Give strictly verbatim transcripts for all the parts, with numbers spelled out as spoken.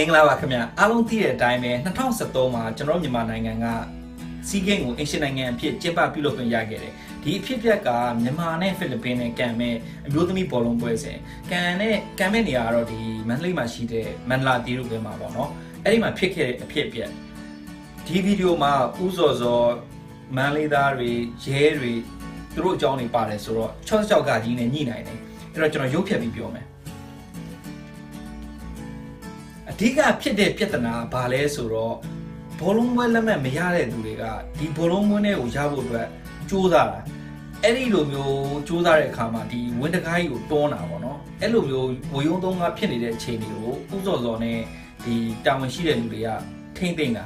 Mingla Wakamia, Alon Theatre Dime, Natal Satoma, General Yamananga, Seagame, Asian and Pit, Jepa Pilo Yagere, the Pitaka, Nemane, Philippine, Kame, and Blutami Polon Boise, Cane, Camenia, or the Manly Machide, Manla Diruke Mabono, Edima Pick a Pipia. T video ma Uzozo, Manly Dari, Jerry, through Johnny Paris or Chosogadi and Nina, Regional Yopia Biome. Diga Piede Pietana, Pale Suro, Polongwella Mayale Duriga, Di Polongone Ujabu, Judara, Eddie Lubio, Judare Kama, the Wintergai, Dona, no? Elubio, Woyondonga Piede Chenio, Uzozone, the Damashi Luria, Tintina.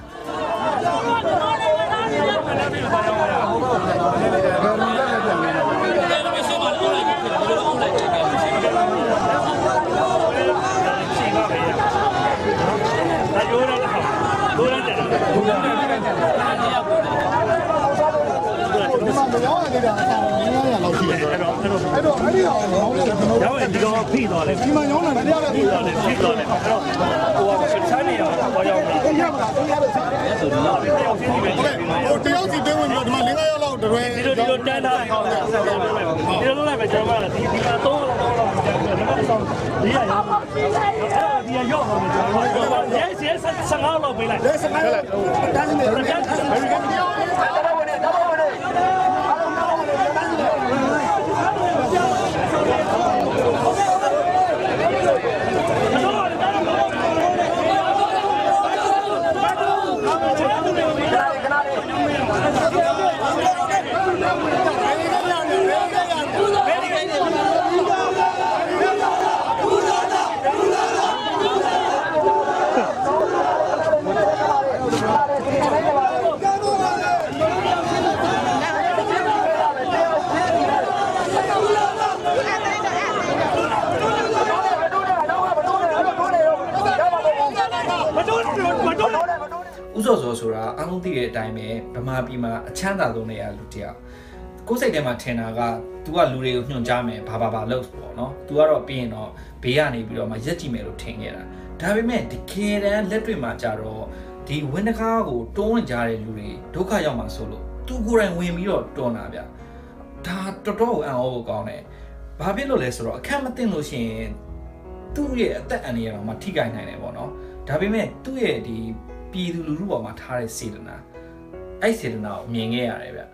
Uzozo Sura, I don't think a time, Pamabima, a chanda donea lutia. Go say them at Tenaga, do a lure of Jame, Papa Loves, no? Do a being or Biani below my Yetimero Tangera. Tabime, the kid and Letri Macharo, the Winnacargo, Don Jari Lure, Doka Yama Solo, two good and Wimio, Donavia. Ta Toto and Ovogone. Babilo Lesro, Camatin Lucien, two years at the Ania, Matiga Nine, no? Tabime, two years the Lulu Matari Sidana. I said now, Ming area.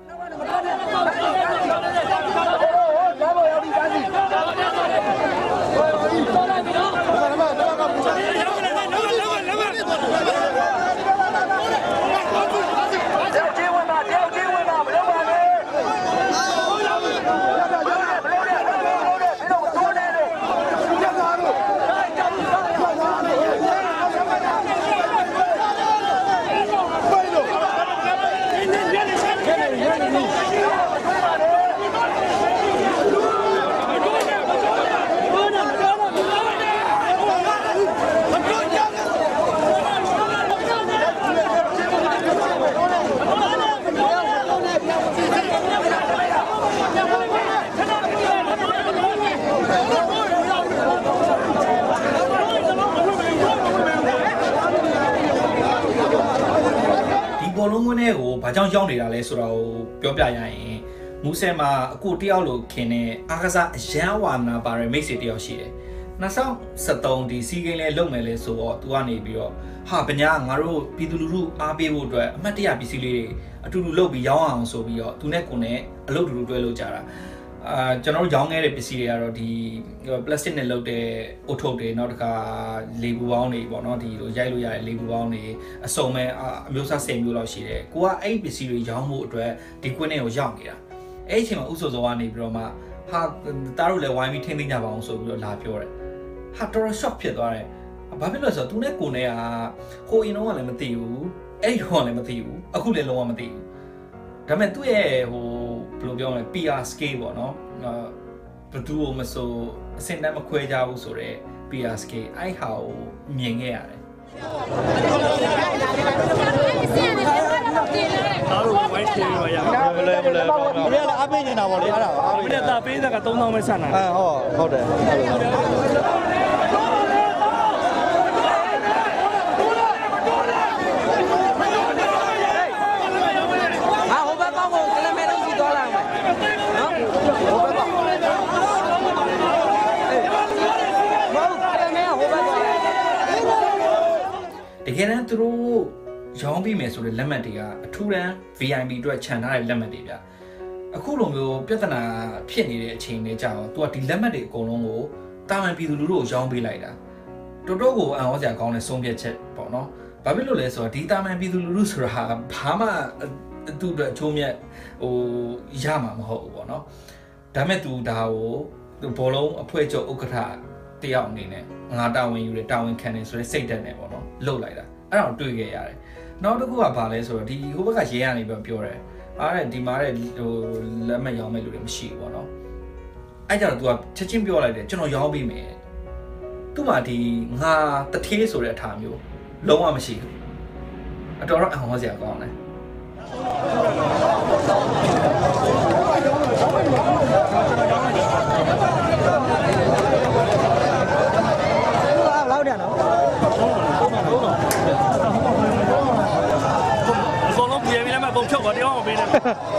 Bolongone, Bajan Johnny, Lesro, Piopiayan, Musema, Kutialo, Kene, Agaza, Jawana, Barre, Messi Dioshi. Nasa, Saton, the Sigale Lomele, so Tuani Bio, Hapanya, Maru, Pidulu, Abe Wood, Matia Bisili, Tulu Lobi Yawan, so Bio, Tunekune, a load to Duelo Jara. General Young Epicilia, the Blessing and Lote, Otote, Nautica, Libuani, Bonoti, Jaluya, Libuani, a Some, Musa Samuel Shire, Gua A B C Young Wood, the Quene of Youngia. H M also the one in Broma, have thoroughly why we tending about so will laugh your. Hator shop here, a Babylus of Tunecune, who in all Matthew, a one Matthew, a good little Matthew. Dametue who Pluvion P R scale, no? Padu Maso, send them a quaja usore, P R scale, I how Ming. ကယ်တမ်းသူတို့ရောင်းပြီးမယ်ဆိုတဲ့လက်မှတ်တွေကအထူးတန်း V I P အတွက်ခြံထားတဲ့လက်မှတ်တွေဗျအခုလိုမျိုးပြဿနာဖြစ်နေတဲ့အချိန်တွေကြာတော့ तू ကဒီလက်မှတ်တွေအကုန်လုံးကိုတာမန်ပြည်သူလူထုကိုရောင်းပေးလိုက်တာတော်တော်ကိုအံ့ဩစရာကောင်းတဲ့ဆုံးဖြတ်ချက်ပေါ့နော်ဘာဖြစ်လို့လဲဆိုတော့ဒီတာမန်ပြည်သူလူထုဆိုတာဘာမှသူ့အတွက်အချိုးမြတ်ဟိုရမှာမဟုတ်ဘူးပေါ့နော်ဒါမဲ့ तू ဒါကိုသူဘောလုံးအဖွဲ့ချုပ်ဥက္ကဋ္ဌတယောက်အနေနဲ့ငါတာဝန်ယူတယ်တာဝန်ခံတယ်ဆိုတဲ့စိတ်ဓာတ်နဲ့ပေါ့နော်လှုပ်လိုက်တာအဲ့ဒါကိုတွေ့ခဲ့ရတယ်နောက်တစ်ခုကဘာလဲဆိုတော့ဒီဟိုဘက်ကရေးရနေပြီးပြောတယ်အားတဲ့ဒီမှာတဲ့ဟိုလက်မှတ်ရောင်းမဲ့လူတွေမရှိဘူးပေါ့နော်အဲ့ကြတော့ तू ကချက်ချင်းပြောလိုက်တယ်ကျွန်တော်ရောင်းပေးမယ်သူ့မှာဒီငါတထေးဆိုတဲ့အထာမျိုးလုံးဝမရှိဘူးအတော်တော့အဟောစရာကောင်းတယ်လောက်တယ်နော်အကုန်လုံးပြေးပြီးလည်းမပုံချုပ်ပါတရားမပေးနဲ့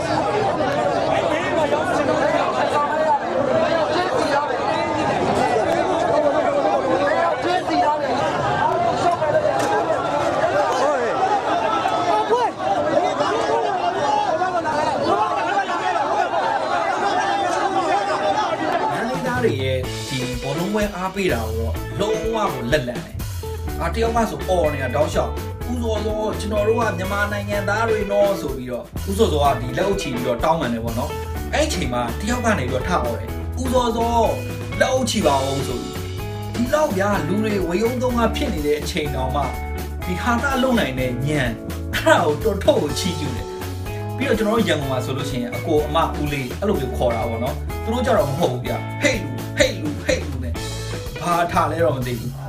တွေရဲ့ဒီဘောလုံးပွဲအားပေးတာတော့လုံးဝကိုလက်လန့်တယ်။အာတယောက်ကဆိုအော်နေတာတောက်လျှောက်ဥစောစောကျွန်တော်တို့ကမြန်မာနိုင်ငံသားတွေနော်ဆိုပြီးတော့ဥစောစောကဒီလက်အုပ်ချီပြီးတော့တောင်းပန်တယ်ပေါ့နော်။အဲ့ဒီအချိန်မှာတယောက်ကနေပြီးတော့ထအော်တယ်။ဥစောစောလက်အုပ်ချီပါအောင်ဆိုပြီးဒီလောက်ပြလူတွေဝေယုံသုံးကဖြစ်နေတဲ့အချိန်တောင်မှဒီဟာတာလုံနိုင်တဲ့ညံအဲ့ဒါကိုတော်ထုတ်ကိုချီးကျူးတယ်။ပြီးတော့ကျွန်တော်တို့ရန်ကုန်မှာဆိုလို့ရှိရင်အကိုအမဦးလေးအဲ့လိုမျိုးခေါ်တာပေါ့နော်။သူတို့ကြတော့မဟုတ်ဘူးဗျ။ဟေးလူဟေးလူဟေးလူနဲ့ဘာထားလဲတော့မသိဘူး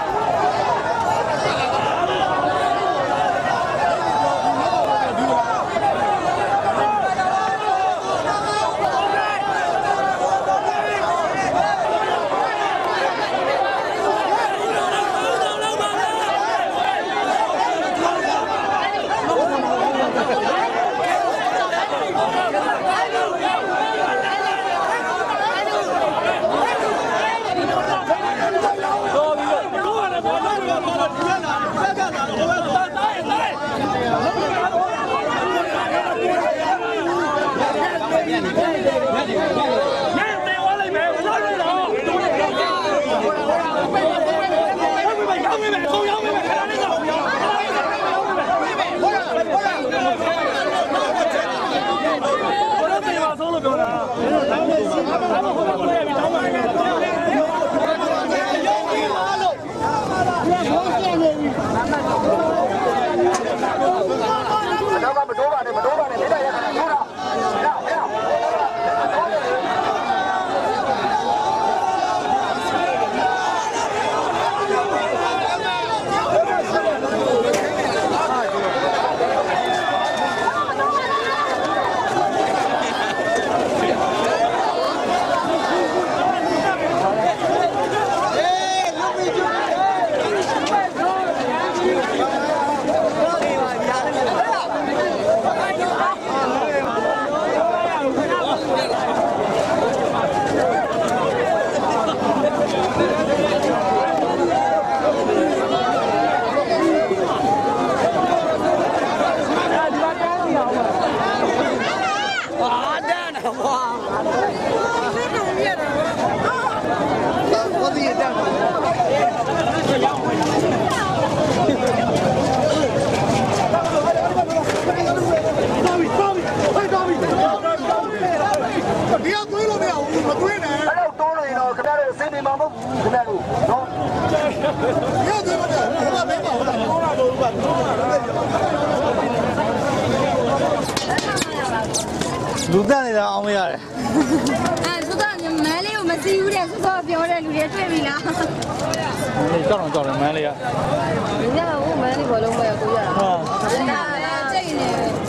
လူတက်နေတာအောင်မရတယ်အဲဆိုတော့မန်းလေးကိုမသိဘူးတဲ့ဆိုတော့ပြောတဲ့လူတွေတွေ့ပြီလားလေကြောက်တော့ကြောက်တယ်မန်းလေးကညကဟိုမန်းလေးဘောလုံးပွဲကိုရတာဟာဒါလည်းကြိတ်နေ